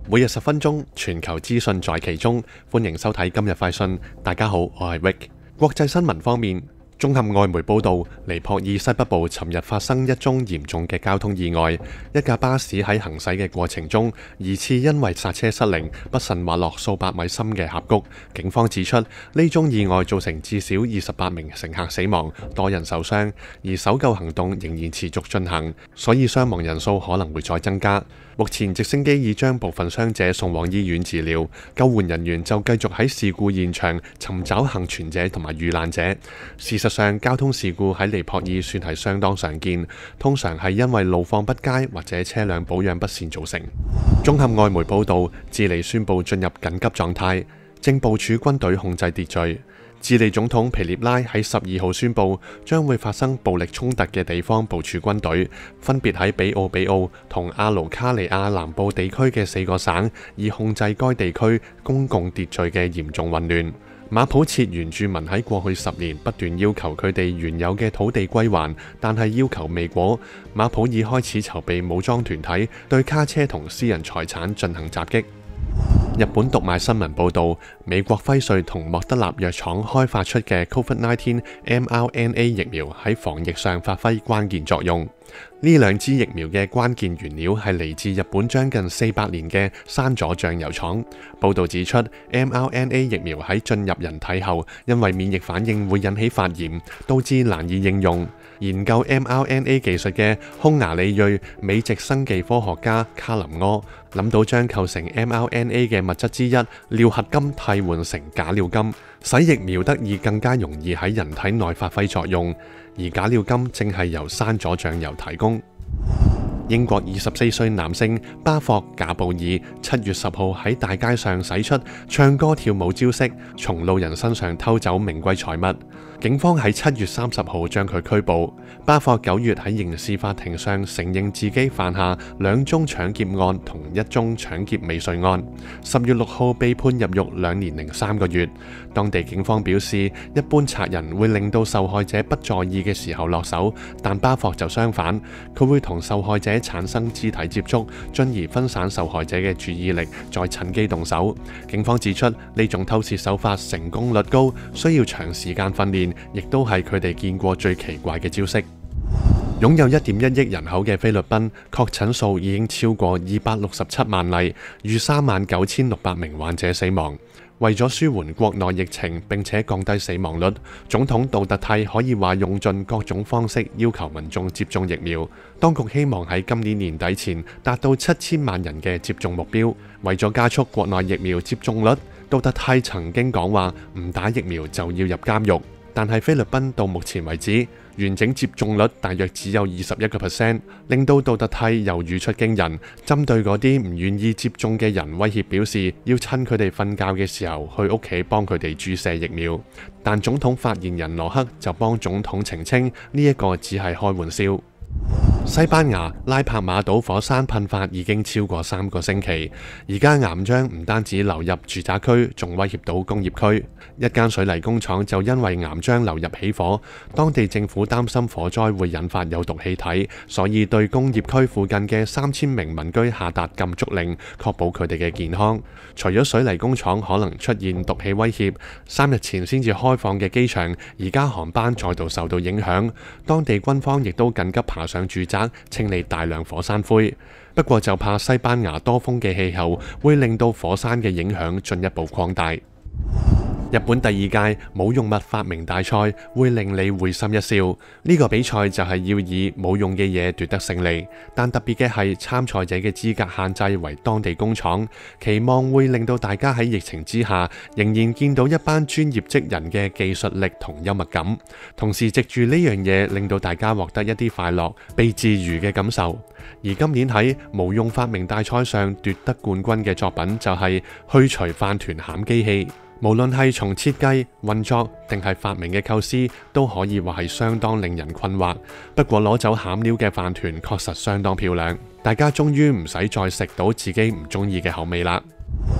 每日10分鐘，全球資訊在其中。歡迎收睇今日快訊。大家好，我係 Rick。國際新聞方面，綜合外媒報道，尼泊爾西北部尋日發生一宗嚴重嘅交通意外，一架巴士喺行駛嘅過程中，疑似因為剎車失靈，不慎滑落數百米深嘅峽谷。警方指出，呢宗意外造成至少28名乘客死亡，多人受傷，而搜救行動仍然持續進行，所以傷亡人數可能會再增加。目前直升機已將部分傷者送往醫院治療，救援人員就繼續喺事故現場尋找幸存者同埋遇難者。事實上，交通事故喺尼泊爾算係相當常見，通常係因為路況不佳或者車輛保養不善造成。綜合外媒報導，智利宣布進入緊急狀態，正部署軍隊控制秩序。智利總統皮涅拉喺12號宣布，將會發生暴力衝突嘅地方部署軍隊，分別喺比奧同阿魯卡尼亞南部地區嘅4個省，以控制該地區公共秩序嘅嚴重混亂。馬普切原住民喺過去10年不斷要求佢哋原有嘅土地歸還，但係要求未果。馬普爾開始籌備武裝團體對卡車同私人財產進行襲擊。日本讀賣新聞報導，美國輝瑞同莫德納藥廠開發出嘅 COVID-19 mRNA 疫苗喺防疫上發揮關鍵作用。呢兩支疫苗嘅關鍵原料係嚟自日本將近400年嘅山佐醬油廠。報導指出 ，mRNA 疫苗喺進入人體後，因為免疫反應會引起發炎，導致難以應用。研究 mRNA 技術嘅匈牙利裔美籍生技科學家卡林柯諗到將構成 mRNA 嘅物質之一尿核苷替換成假尿苷，使疫苗得以更加容易喺人體內發揮作用。而假尿苷正係由山佐醬油提供。英國24歲男性巴霍賈布爾7月10號喺大街上使出唱歌跳舞招式，從路人身上偷走名貴財物。警方喺7月30號將佢拘捕。巴霍9月喺刑事法庭上承認自己犯下2宗搶劫案同1宗搶劫未遂案。10月6號被判入獄2年零3個月。當地警方表示，一般賊人會令到受害者不在意嘅時候落手，但巴霍就相反，佢會同受害者產生肢體接觸，進而分散受害者嘅注意力，再趁機動手。警方指出，呢種偷竊手法成功率高，需要長時間訓練，亦都係佢哋見過最奇怪嘅招式。擁有1.1億人口嘅菲律賓，確診數已經超過267萬例，逾39,600名患者死亡。為咗舒緩國內疫情並且降低死亡率，總統杜特蒂可以話用盡各種方式要求民眾接種疫苗。當局希望喺今年年底前達到7000萬人嘅接種目標。為咗加速國內疫苗接種率，杜特蒂曾經講話唔打疫苗就要入監獄。但係菲律賓到目前為止，完整接種率大約只有21%，令到杜特蒂又語出驚人，針對嗰啲唔願意接種嘅人威脅表示，要趁佢哋瞓覺嘅時候去屋企幫佢哋注射疫苗。但總統發言人羅克就幫總統澄清，呢一個只係開玩笑。西班牙拉帕馬島火山噴發已經超過3個星期，而家岩漿唔單止流入住宅區，仲威脅到工業區。一間水泥工廠就因為岩漿流入起火，當地政府擔心火災會引發有毒氣體，所以對工業區附近嘅3000名民居下達禁足令，確保佢哋嘅健康。除咗水泥工廠可能出現毒氣威脅，3日前先至開放嘅機場，而家航班再度受到影響。當地軍方亦都緊急爬上住宅，清理大量火山灰。不過就怕西班牙多風嘅氣候會令到火山嘅影響進一步擴大。日本第2屆冇用物發明大賽會令你會心一笑。呢個比賽就係要以冇用嘅嘢奪得勝利，但特別嘅係參賽者嘅資格限制為當地工廠，期望會令到大家喺疫情之下仍然見到一班專業職人嘅技術力同幽默感，同時藉住呢樣嘢令到大家獲得一啲快樂、被治癒嘅感受。而今年喺無用發明大賽上奪得冠軍嘅作品就係去除飯團餡機器。無論係從設計、運作定係發明嘅構思，都可以話係相當令人困惑。不過攞走餡料嘅飯團確實相當漂亮，大家終於唔使再食到自己唔中意嘅口味啦。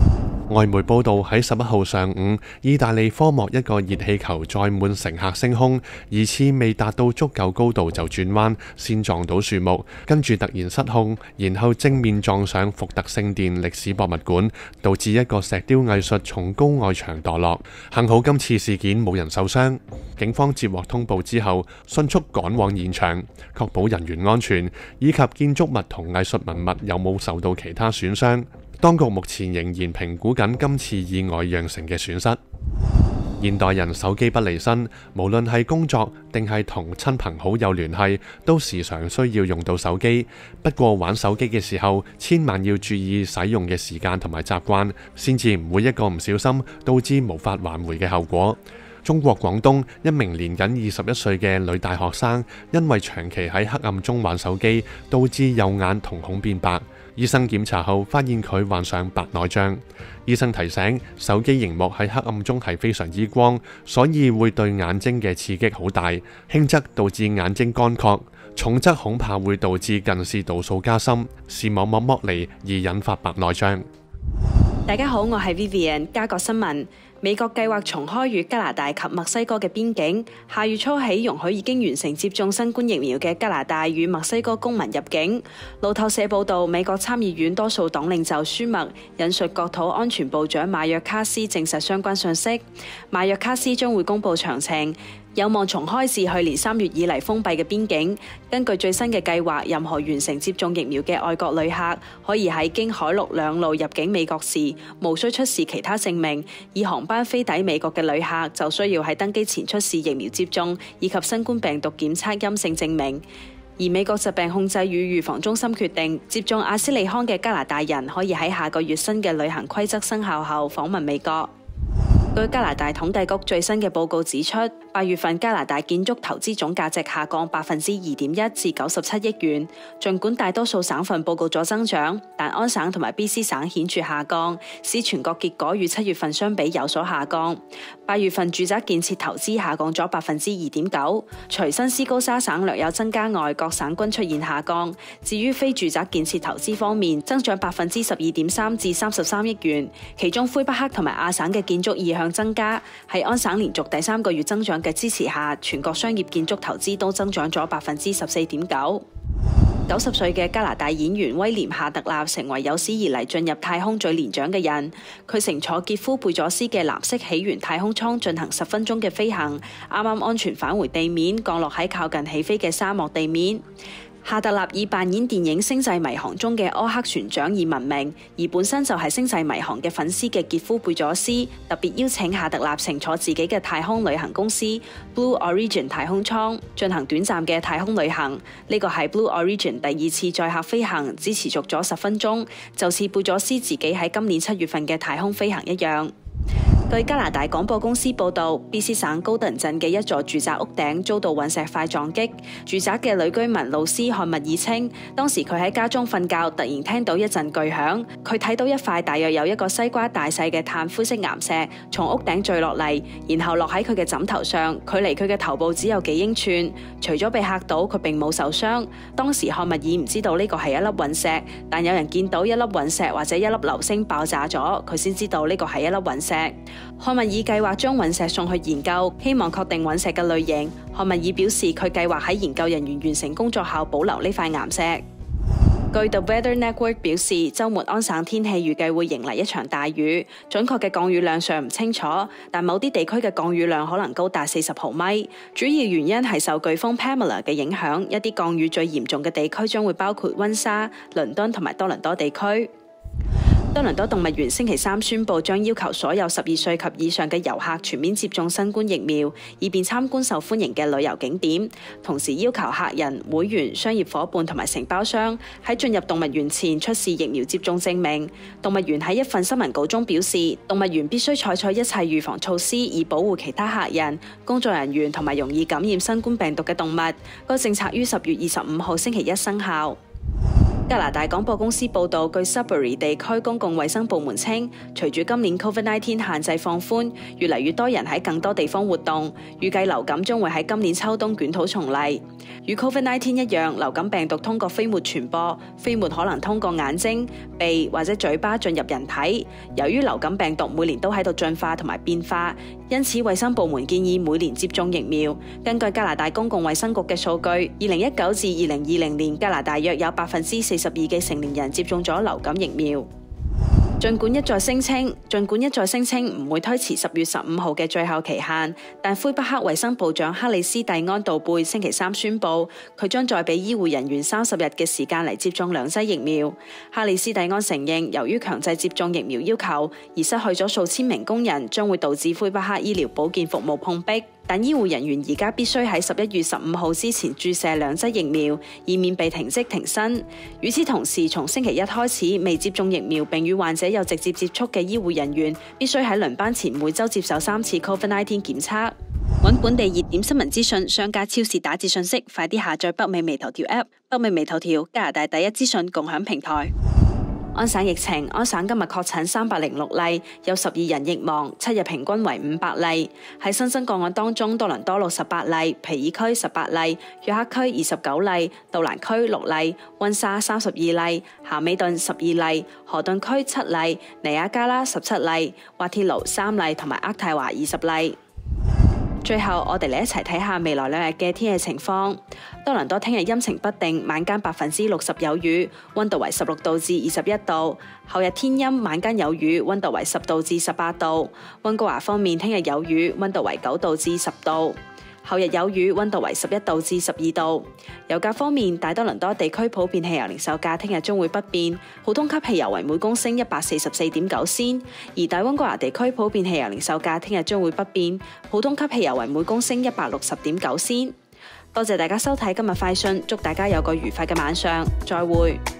外媒報道喺11號上午，意大利科莫一個熱氣球載滿乘客升空，疑似未達到足夠高度就轉彎，先撞到樹木，跟住突然失控，然後正面撞上福特聖殿歷史博物館，導致一個石雕藝術從高外牆墮落。幸好今次事件冇人受傷。警方接獲通報之後，迅速趕往現場，確保人員安全以及建築物同藝術文物有冇受到其他損傷。當局目前仍然評估緊今次意外釀成嘅損失。現代人手機不離身，無論係工作定係同親朋好友聯繫，都時常需要用到手機。不過玩手機嘅時候，千萬要注意使用嘅時間同埋習慣，先至唔會一個唔小心導致無法挽回嘅後果。中國廣東一名年僅21歲嘅女大學生，因為長期喺黑暗中玩手機，導致右眼瞳孔變白。醫生檢查後發現佢患上白內障。醫生提醒，手機螢幕喺黑暗中係非常之光，所以會對眼睛嘅刺激好大，輕則導致眼睛乾涸，重則恐怕會導致近視度數加深，視網膜剝離而引發白內障。 大家好，我係 Vivian。加國新聞。美國計劃重開與加拿大及墨西哥嘅邊境，下月初起容許已經完成接種新冠疫苗嘅加拿大與墨西哥公民入境。路透社報道，美國參議院多數黨領袖舒默引述國土安全部長馬約卡斯證實相關信息。馬約卡斯將會公布詳情，有望重開自去年3月以嚟封閉嘅邊境。根據最新嘅計劃，任何完成接種疫苗嘅外國旅客可以喺經海陸兩路入境美國時，無需出示其他證明。以航班飛抵美國嘅旅客就需要喺登機前出示疫苗接種以及新冠病毒檢測陰性證明。而美國疾病控制與預防中心決定，接種阿斯利康嘅加拿大人可以喺下個月新嘅旅行規則生效後訪問美國。據加拿大統計局最新嘅報告指出，8月份加拿大建築投資總價值下降2.1%至97億元。儘管大多數省份報告咗增長，但安省同埋 BC 省顯著下降，使全國結果與7月份相比有所下降。8月份住宅建設投資下降咗2.9%，除新斯高沙省略有增加外，各省均出現下降。至於非住宅建設投資方面，增長12.3%至33億元，其中魁北克同埋亞省嘅建築意向增加。喺安省連續第3個月增長嘅支持下，全國商業建築投資都增長咗14.9%。90歲嘅加拿大演員威廉夏特納成為有史以嚟進入太空最年長嘅人。佢乘坐傑夫貝佐斯嘅藍色起源太空艙進行10分鐘嘅飛行，啱啱安全返回地面，降落喺靠近起飛嘅沙漠地面。夏特納以扮演電影《星際迷航》中嘅柯克船長而聞名，而本身就係《星際迷航》嘅粉絲嘅傑夫貝佐斯特別邀請夏特納乘坐自己嘅太空旅行公司 Blue Origin 太空艙進行短暫嘅太空旅行。呢個係 Blue Origin 第2次載客飛行，只持續咗10分鐘，就似貝佐斯自己喺今年7月份嘅太空飛行一樣。據加拿大廣播公司報導，BC 省高頓鎮嘅一座住宅屋頂遭到隕石塊撞擊。住宅嘅女居民露絲漢密爾稱，當時佢喺家中瞓覺，突然聽到一陣巨響，佢睇到一塊大約有一個西瓜大細嘅碳灰色岩石從屋頂墜落嚟，然後落喺佢嘅枕頭上，距離佢嘅頭部只有幾英寸。除咗被嚇到，佢並冇受傷。當時漢密爾唔知道呢個係一粒隕石，但有人見到一粒隕石或者一粒流星爆炸咗，佢先知道呢個係一粒隕石。漢密爾計劃將隕石送去研究，希望確定隕石嘅類型。漢密爾表示，佢計劃喺研究人員完成工作後保留呢塊岩石。據 The Weather Network 表示，週末安省天氣預計會迎嚟一場大雨，準確嘅降雨量尚唔清楚，但某啲地區嘅降雨量可能高達40毫米。主要原因係受颶風 Pamela 嘅影響，一啲降雨最嚴重嘅地區將會包括溫莎、倫敦同埋多倫多地區。多倫多動物園星期3宣布，將要求所有12歲及以上嘅遊客全面接種新冠疫苗，以便參觀受歡迎嘅旅遊景點。同時要求客人、會員、商業夥伴同埋承包商喺進入動物園前出示疫苗接種證明。動物園喺一份新聞稿中表示，動物園必須採取一切預防措施，以保護其他客人、工作人員同埋容易感染新冠病毒嘅動物。個政策於10月25號星期1生效。 加拿大廣播公司報導，據 Sudbury 地區公共衛生部門稱，隨住今年 COVID-19 限制放寬，越嚟越多人喺更多地方活動，預計流感將會喺今年秋冬捲土重嚟。與 COVID-19 一樣，流感病毒通過飛沫傳播，飛沫可能通過眼睛、鼻或者嘴巴進入人體。由於流感病毒每年都喺度進化同埋變化，因此衛生部門建議每年接種疫苗。根據加拿大公共衛生局嘅數據，2019至2020年加拿大約有42%嘅成年人接種咗流感疫苗。儘管一再聲稱唔會推遲10月15號嘅最後期限，但魁北克衛生部長克里斯蒂安杜貝星期三宣布，佢將再俾醫護人員30日嘅時間嚟接種2劑疫苗。克里斯蒂安承認，由於強制接種疫苗要求而失去咗數千名工人，將會導致魁北克醫療保健服務碰壁。但醫護人員而家必須喺11月15號之前注射2劑疫苗，以免被停職停薪。與此同時，從星期一開始，未接種疫苗並與患者有直接接觸嘅醫護人員必須喺輪班前每週接受3次 COVID-19 檢測。揾本地熱點新聞資訊，商家超市打折信息，快啲下載北美微頭條 App。北美微頭條，加拿大第一資訊共享平台。安省疫情，安省今日確診306例，有12人疫亡，7日平均為500例。喺新增個案當中，多倫多68例，皮爾區18例，約克區29例，杜蘭區6例，溫莎32例，夏美頓12例，河頓區7例，尼亞加拉17例，滑鐵盧3例，同埋渥太華20例。最後，我哋嚟一齊睇下未來2日嘅天氣情況。多倫多聽日陰晴不定，晚間60%有雨，溫度為16度至21度。後日天陰，晚間有雨，溫度為10度至18度。溫哥華方面，聽日有雨，溫度為9度至10度。後日有雨，溫度為11度至12度。油價方面，大多倫多地區普遍汽油零售價聽日將會不變，普通級汽油為每公升144.9仙，而大溫哥華地區普遍汽油零售價聽日將會不變，普通級汽油為每公升160.9仙。多謝大家收睇今日快訊，祝大家有個愉快嘅晚上，再會。